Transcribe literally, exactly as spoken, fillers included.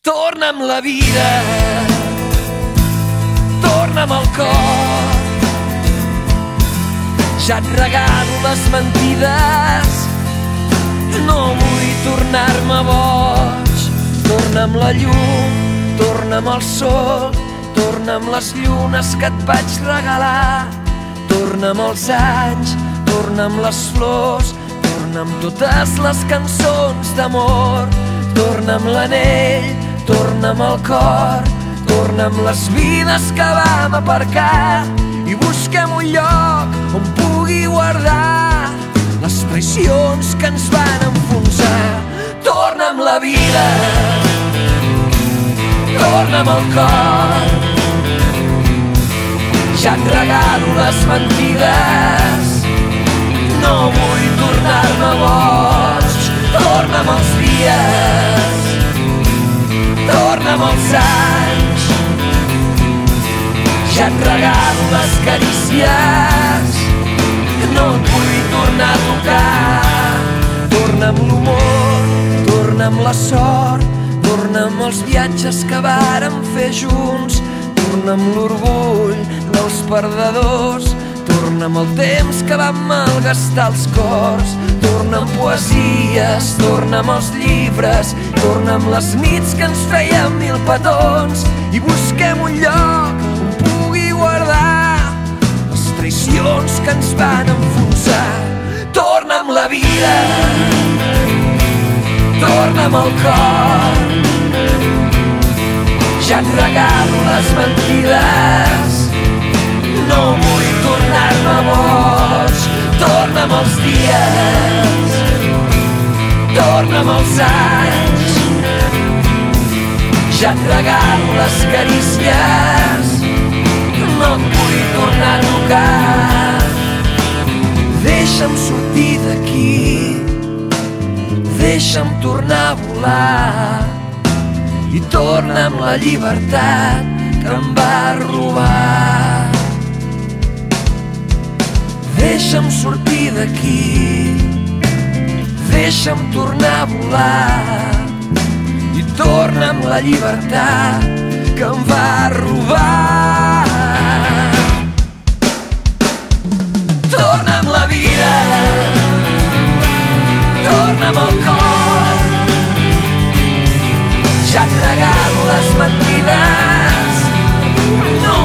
Torna'm la vida, torna'm el cor. Ja et regalo les mentides, no vull tornar-me boig. Torna'm la llum, torna'm el sol, torna'm les llunes que et vaig regalar. Torna'm els anys, torna'm les flors, torna'm totes les cançons d'amor. Torna'm l'anell, torna'm el cor, torna'm les vides que vam aparcar i busquem un lloc on pugui guardar les traïcions que ens van enfonsar. Torna'm la vida, torna'm el cor, ja et regalo les mentides, no vull tornar-me boig. Torna'm els dies, torna'm els anys, ja et regalo les carícies, no et vull tornar a tocar. Torna'm l'humor, torna'm la sort, torna'm els viatges que vàrem fer junts, torna'm l'orgull dels perdedors, torna'm el temps que vam malgastar els cors. Torna'm poesies, torna'm els llibres, torna'm les nits que ens fèiem mil petons i busquem un lloc on pugui guardar les traïcions que ens van enfonsar. Torna'm la vida, torna'm el cor, ja et regalo les mentides, no vull tornar-me boig. Torna'm els dies, torna'm els anys, ja et regalo les carícies, no et vull tornar a tocar. Deixa'm sortir d'aquí, deixa'm tornar a volar i torna'm la llibertat que em va robar. Deixa'm sortir d'aquí, deixa'm tornar a volar i torna'm la llibertat que em va robar. Torna'm la vida, torna'm el cor, ja et regalo les mentides, no